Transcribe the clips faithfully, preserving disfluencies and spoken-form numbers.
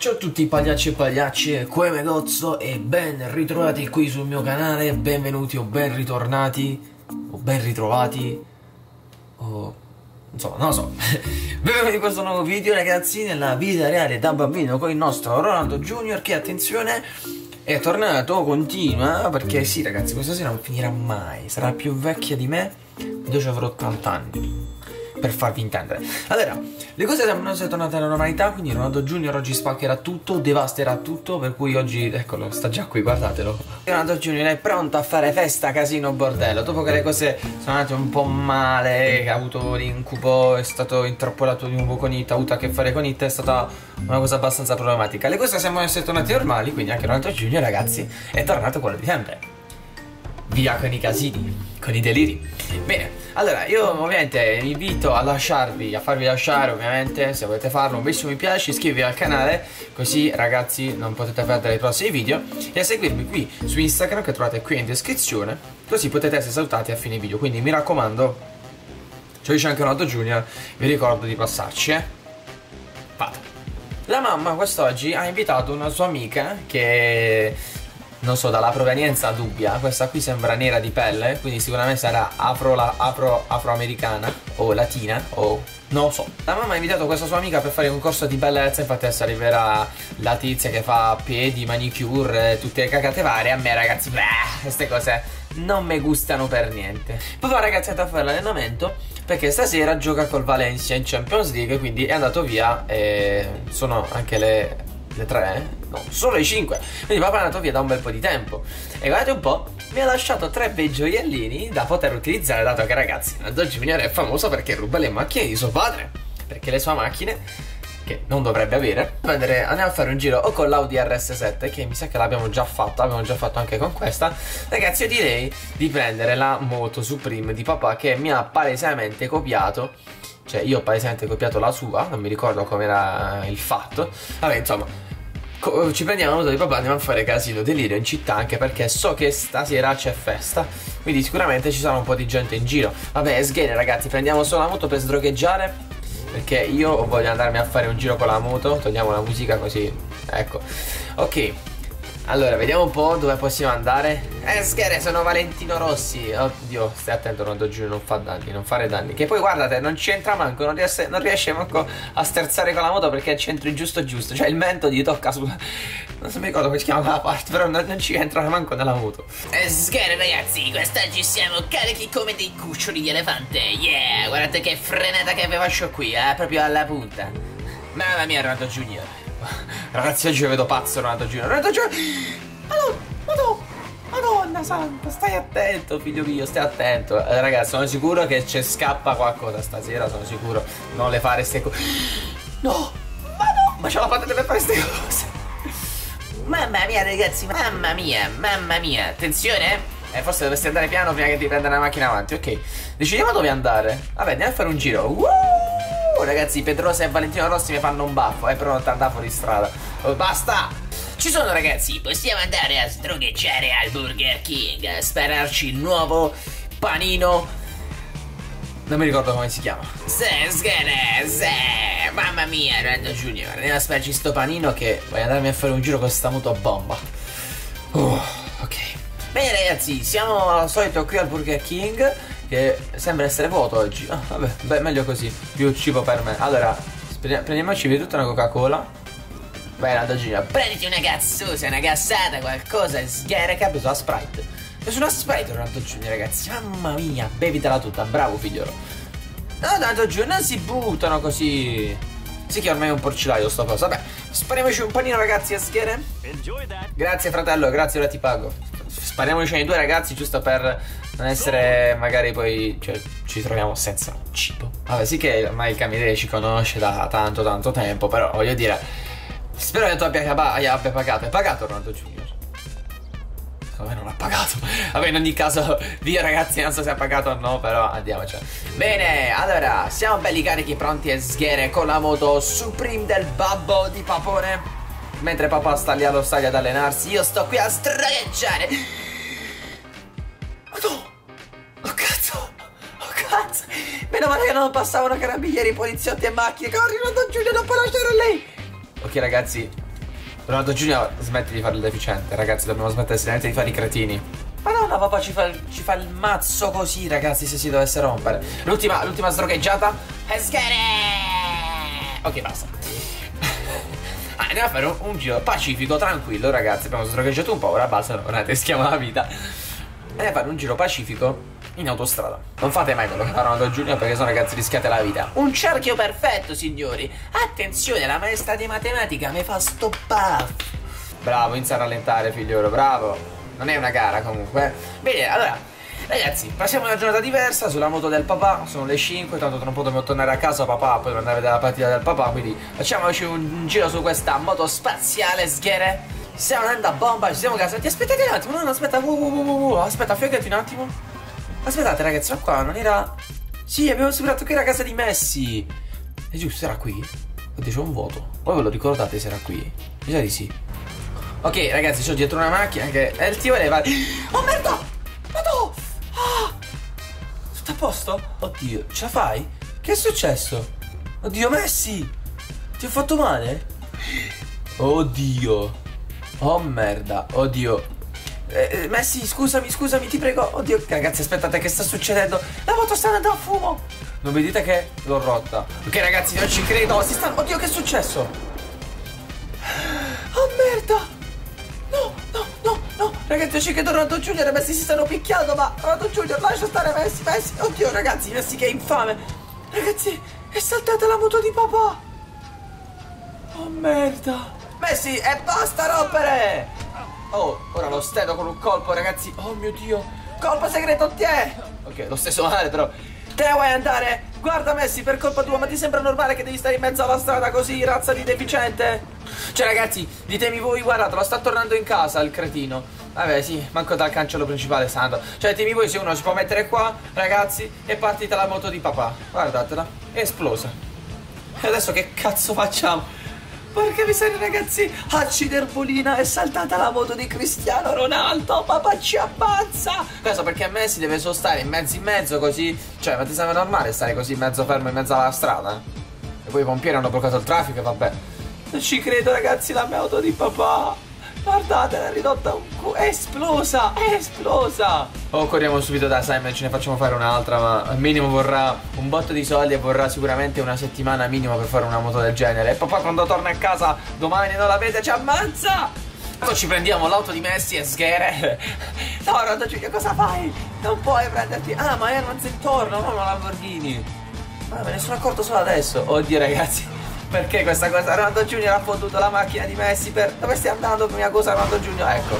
Ciao a tutti pagliacci e pagliacce, qua è Megozzo e ben ritrovati qui sul mio canale, benvenuti o ben ritornati, o ben ritrovati, o insomma non lo so. Benvenuti in questo nuovo video ragazzi, nella vita reale da bambino con il nostro Ronaldo Junior che, attenzione, è tornato, continua, perché sì ragazzi, questa sera non finirà mai, sarà più vecchia di me, io ci avrò ottanta anni. Per farvi intendere. Allora, le cose sembrano essere tornate alla normalità, quindi Ronaldo Junior oggi spaccherà tutto, devasterà tutto, per cui oggi, eccolo, sta già qui, guardatelo. Ronaldo Junior è pronto a fare festa, casino, bordello. Dopo che le cose sono andate un po' male, ha avuto l'incubo, è stato intrappolato di nuovo con It, ha avuto a che fare con It, è stata una cosa abbastanza problematica. Le cose sembrano essere tornate normali, quindi anche Ronaldo Junior, ragazzi, è tornato quello di sempre. Via con i casini, con i deliri. Bene, allora io ovviamente vi invito a lasciarvi, a farvi lasciare ovviamente, se volete farlo, un bellissimo mi piace, iscrivervi al canale, così ragazzi non potete perdere i prossimi video, e a seguirmi qui su Instagram che trovate qui in descrizione, così potete essere salutati a fine video. Quindi mi raccomando, ce lo dice anche Ronaldo Junior, vi ricordo di passarci, eh. Vado. La mamma quest'oggi ha invitato una sua amica che, non so, dalla provenienza dubbia, questa qui sembra nera di pelle, quindi sicuramente sarà afro, la, afro, afroamericana o latina o non lo so. La mamma ha invitato questa sua amica per fare un corso di bellezza, infatti adesso arriverà la tizia che fa piedi, manicure, tutte le cagate varie. A me ragazzi, beh, queste cose non mi gustano per niente. Poi ragazzi è andato a fare l'allenamento perché stasera gioca col Valencia in Champions League, quindi è andato via e sono anche le... le tre? Eh? No, solo le cinque. Quindi papà è andato via da un bel po' di tempo. E guardate un po', mi ha lasciato tre bei gioiellini da poter utilizzare, dato che ragazzi Ronaldo Junior è famoso perché ruba le macchine di suo padre, perché le sue macchine, che non dovrebbe avere, prendere, andiamo a fare un giro o con l'Audi R S sette, che mi sa che l'abbiamo già fatto, abbiamo già fatto anche con questa. Ragazzi io direi di prendere la moto Supreme di papà, che mi ha palesemente copiato. Cioè io ho palesemente copiato la sua, non mi ricordo com'era il fatto. Vabbè insomma, ci prendiamo la moto di papà, andiamo a fare casino, delirio in città, anche perché so che stasera c'è festa, quindi sicuramente ci sarà un po' di gente in giro. Vabbè, è sgane ragazzi, prendiamo solo la moto per sdrogheggiare, perché io voglio andarmi a fare un giro con la moto. Togliamo la musica così, ecco. Ok, allora vediamo un po' dove possiamo andare. Eh sgane, sono Valentino Rossi. Oddio, stai attento Ronaldo Junior, non fa danni, non fare danni. Che poi guardate, non c'entra manco, non riesce, non riesce manco a sterzare con la moto perché c'entri giusto giusto. Cioè il mento gli tocca su... non so mi ricordo come si chiama quella parte, però non, non ci entra manco nella moto. Eh sgane ragazzi, quest'oggi siamo carichi come dei cuccioli di elefante. Yeah, guardate che frenata che vi faccio qui, eh, proprio alla punta. Mamma mia Ronaldo Junior. Ragazzi oggi vedo pazzo Ronaldo Junior. Ronaldo Junior, Madonna, Madonna, Madonna santa, stai attento figlio mio, stai attento. eh, Ragazzi sono sicuro che ci scappa qualcosa stasera, sono sicuro. Non le fare ste cose. No, Madonna, ma ce la fate per fare ste cose. Mamma mia ragazzi, mamma mia, mamma mia. Attenzione, Eh forse dovresti andare piano prima che ti prenda la macchina avanti. Ok, decidiamo dove andare. Vabbè, andiamo a fare un giro. uh, Ragazzi Pedrosa e Valentino Rossi mi fanno un baffo, eh, però non ti andare fuori strada. Oh, basta. ci sono ragazzi, possiamo andare a sdrogheggiare al Burger King, a spararci il nuovo panino. Non mi ricordo come si chiama. Se, sgane, se, mamma mia, Ronaldo Junior. Andiamo a spararci sto panino che voglio andarmi a fare un giro con sta moto a bomba. uh, Ok. Bene ragazzi, siamo al solito qui al Burger King, che sembra essere vuoto oggi. Ah, vabbè, beh, meglio così, più cibo per me. Allora, prendiamoci via tutta una Coca-Cola. Vai Ronaldo Junior, prenditi una gassosa, una gassata, qualcosa, sgare. Che ha preso la Sprite. È una Sprite Ronaldo Junior ragazzi, mamma mia, bevitela tutta, bravo figliolo. No Ronaldo Junior, non si buttano così. Sì che ormai è un porcilaio sto cosa. Vabbè, spariamoci un panino ragazzi a sghere. Grazie fratello, grazie, ora ti pago. Spariamoci nei due ragazzi, giusto per non essere magari poi, cioè, ci troviamo senza cibo. Vabbè, sì che ormai il cameriere ci conosce da tanto tanto tempo, però voglio dire, spero che tu abbia, abbia pagato. Hai pagato Ronaldo Junior? Secondo me non ha pagato. Vabbè, in ogni caso, via ragazzi, non so se ha pagato o no, però andiamoci. Bene, allora, siamo belli carichi, pronti a sghere con la moto Supreme del babbo di Papone. Mentre papà sta lì allo stadio ad allenarsi, io sto qui a sdraieggiare. Madonna! Oh cazzo! Oh cazzo! Meno male che non passavano carabinieri, poliziotti e macchine. Corri Ronaldo Junior, non puoi lasciare lei! Ok ragazzi, Ronaldo Junior smetti di fare il deficiente, ragazzi, dobbiamo smettere seriamente di fare i cretini. Madonna, papà ci fa, ci fa il mazzo così, ragazzi, se si dovesse rompere. L'ultima, l'ultima sdrogheggiata. Let's get it! Ok, basta. Ah, andiamo a fare un, un giro pacifico, tranquillo, ragazzi. Abbiamo sdrogheggiato un po', ora basta, no, guardate, schiama la vita. Andiamo a fare un giro pacifico in autostrada. Non fate mai quello che fa Ronaldo Junior, perché sono, ragazzi, rischiate la vita. Un cerchio perfetto, signori. Attenzione, la maestra di matematica mi fa stoppare. Bravo, inizia a rallentare, figliolo, bravo. Non è una gara comunque. Bene, allora, ragazzi, passiamo a una giornata diversa sulla moto del papà. Sono le cinque, tanto tra un po' dobbiamo tornare a casa, papà, poi andare a vedere la partita del papà. Quindi facciamoci un giro su questa moto spaziale, sghere. Stiamo andando a bomba, ci siamo casati. Aspettate un attimo, no, no, aspetta, uh, uh, uh, uh. Aspetta, fiocati un attimo. Aspettate, ragazzi, ma qua non era... Sì, abbiamo superato che era casa di Messi. È giusto, era qui? Oddio, c'è un vuoto. Voi ve lo ricordate se era qui? Mi sa di sì. Ok, ragazzi, sono dietro una macchina che è il tio e va... Oh, merda! Ma tu! Ah! Tutto a posto? Oddio, ce la fai? Che è successo? Oddio, Messi! Ti ho fatto male? Oddio. Oh, merda. Oddio. Eh, Messi, scusami, scusami, ti prego. Oddio, ragazzi, aspettate, che sta succedendo? La moto sta andando a fumo. Non vedete che l'ho rotta? Ok, ragazzi, non ci credo. Si sta... Oddio, che è successo? Oh, merda. No, no, no, no. Ragazzi, io ci credo, Ronaldo Junior e Messi si stanno picchiando. Ma Ronaldo Junior, lascia stare Messi, Messi. Oddio, ragazzi, Messi che è infame. Ragazzi, è saltata la moto di papà. Oh, merda. Messi, e basta rompere. Oh, ora lo stedo con un colpo, ragazzi. Oh mio Dio. Colpo segreto, ti è. Ok, lo stesso male, però. Te ne vuoi andare? Guarda, Messi, per colpa tua, ma ti sembra normale che devi stare in mezzo alla strada così, razza di deficiente? Cioè, ragazzi, ditemi voi, guardate, lo sta tornando in casa il cretino. Vabbè, sì, manco dal cancello principale santo. Cioè, ditemi voi se uno si può mettere qua, ragazzi, è partita la moto di papà. Guardatela, è esplosa. E adesso che cazzo facciamo? Porca miseria, ragazzi, acciderbolina, è saltata la moto di Cristiano Ronaldo, papà ci ammazza. Questo perché Messi deve solo stare in mezzo in mezzo così. Cioè, ma ti sembra normale stare così mezzo fermo in mezzo alla strada? E poi i pompieri hanno bloccato il traffico e vabbè. Non ci credo, ragazzi, la mia auto di papà. Guardate, l'ha ridotta un cu... È esplosa, è esplosa. Oh, corriamo subito da Simon, ce ne facciamo fare un'altra, ma al minimo vorrà un botto di soldi e vorrà sicuramente una settimana minimo per fare una moto del genere. E papà quando torna a casa domani non la vede, ci ammazza. Poi ci prendiamo l'auto di Messi e sghere. No, Ronaldo Junior, cosa fai? Non puoi prenderti... Ah, ma è un intorno, non una Lamborghini. Ma me ne sono accorto solo adesso. Oddio, ragazzi, perché questa cosa? Ronaldo Junior ha fottuto la macchina di Messi per... Dove stai andando, prima cosa, Ronaldo Junior? Ecco.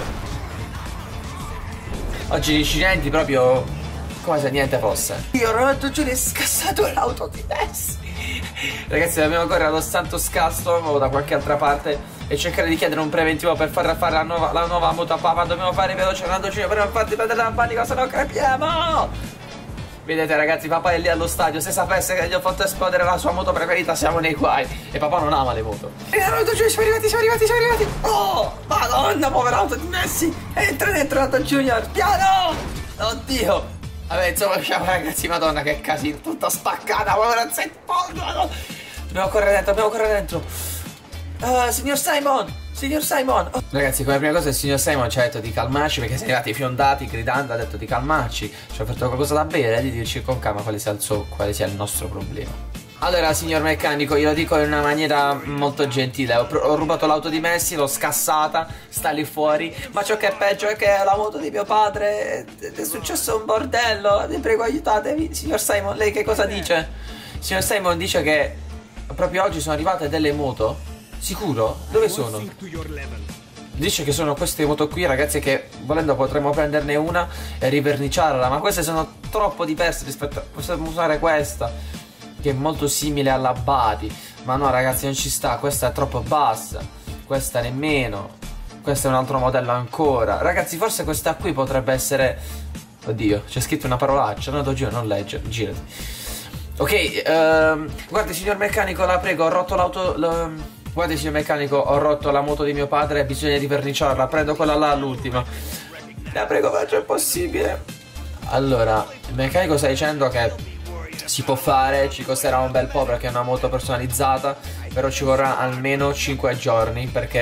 Oggi gli incidenti proprio come se niente fosse. Io, Ronaldo Junior, è scassato l'auto di Messi. Ragazzi, dobbiamo correre allo santo scasso o da qualche altra parte e cercare di chiedere un preventivo per far fare la nuova, la nuova moto a papà. Dobbiamo fare veloce, Ronaldo Junior, per non farti prendere la panico, se no crepiamo. Vedete, ragazzi, papà è lì allo stadio. Se sapesse che gli ho fatto esplodere la sua moto preferita, siamo nei guai. E papà non ama le moto. E Ronaldo Junior, siamo arrivati, siamo arrivati, siamo arrivati. Oh, madonna, povera auto di Messi. Entra dentro, Ronaldo Junior, piano. Oddio. Vabbè, insomma, usciamo, ragazzi, madonna, che casino. Tutta spaccata, povera zeppondo. Dobbiamo correre dentro, dobbiamo correre dentro. Uh, signor Simon, signor Simon. Oh. Ragazzi, come prima cosa il signor Simon ci ha detto di calmarci, perché siamo arrivati fiondati, gridando, ha detto di calmarci. Ci ha offerto qualcosa da bere e di dirci con calma quale sia il suo, quale sia il nostro problema. Allora, signor meccanico, io lo dico in una maniera molto gentile. Ho, ho rubato l'auto di Messi, l'ho scassata, sta lì fuori. Ma ciò che è peggio è che la moto di mio padre è, è successo un bordello. Vi prego, aiutatevi. Signor Simon, lei che cosa dice? Signor Simon dice che proprio oggi sono arrivate delle moto. Sicuro? Dove sono? Dice che sono queste moto qui, ragazzi, che volendo potremmo prenderne una e riverniciarla. Ma queste sono troppo diverse rispetto a... Possiamo usare questa, che è molto simile alla Bati. Ma no, ragazzi, non ci sta. Questa è troppo bassa. Questa nemmeno. Questo è un altro modello ancora. Ragazzi, forse questa qui potrebbe essere... Oddio, c'è scritto una parolaccia. No, Dogio non legge, girati. Ok, um, guardi, signor meccanico, la prego, ho rotto l'auto... Guardi, signor meccanico, ho rotto la moto di mio padre e bisogna riverniciarla. Prendo quella là, l'ultima. La prego, faccia il possibile. Allora, il meccanico sta dicendo che si può fare, ci costerà un bel po' perché è una moto personalizzata, però ci vorrà almeno cinque giorni perché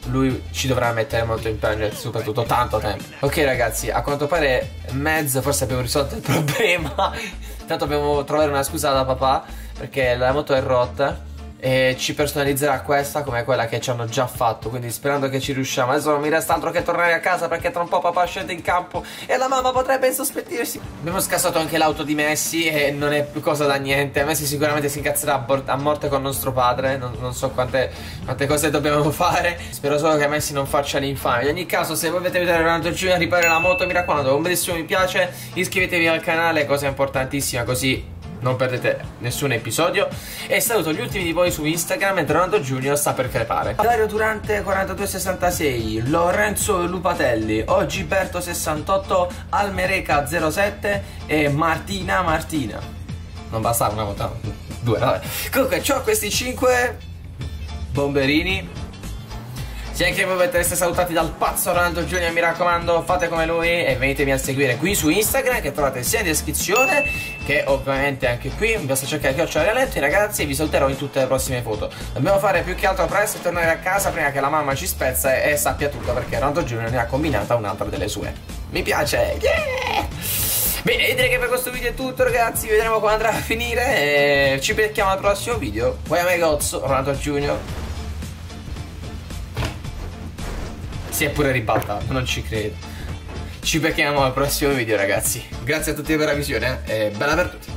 lui ci dovrà mettere molto impegno e soprattutto tanto tempo. Ok ragazzi, a quanto pare mezzo forse abbiamo risolto il problema. Intanto dobbiamo trovare una scusa da papà perché la moto è rotta e ci personalizzerà questa come quella che ci hanno già fatto, quindi sperando che ci riusciamo. Adesso non mi resta altro che tornare a casa perché tra un po' papà scende in campo e la mamma potrebbe insospettirsi. Abbiamo scassato anche l'auto di Messi e non è più cosa da niente. Messi sicuramente si incazzerà a, a morte con nostro padre. Non, non so quante, quante cose dobbiamo fare. Spero solo che Messi non faccia l'infame. In ogni caso, se voi avete vedere Ronaldo Junior a riparare la moto, mi raccomando, un bellissimo mi piace, iscrivetevi al canale, cosa importantissima, così non perdete nessun episodio. E saluto gli ultimi di voi su Instagram, mentre Ronaldo Junior sta per crepare. Dario Durante quarantadue sessantasei, Lorenzo Lupatelli, Ogiberto sessantotto, Almereca zero sette e Martina Martina. Non bastava una volta, due, vabbè. Comunque, c'ho questi cinque bomberini. Se anche voi volete essere salutati dal pazzo Ronaldo Junior, mi raccomando, fate come lui e venitemi a seguire qui su Instagram, che trovate sia in descrizione che ovviamente anche qui. Basta cercare Chiocciola Rialento, ragazzi, e vi saluterò in tutte le prossime foto. Dobbiamo fare più che altro presto e tornare a casa prima che la mamma ci spezza e, e sappia tutto, perché Ronaldo Junior ne ha combinata un'altra delle sue. Mi piace, yeah! Bene, direi che per questo video è tutto ragazzi, vedremo come andrà a finire e ci becchiamo al prossimo video. Poi a me Gozzo, Ronaldo Junior si è pure ribaltato, non ci credo. Ci becchiamo al prossimo video ragazzi. Grazie a tutti per la visione e bella per tutti.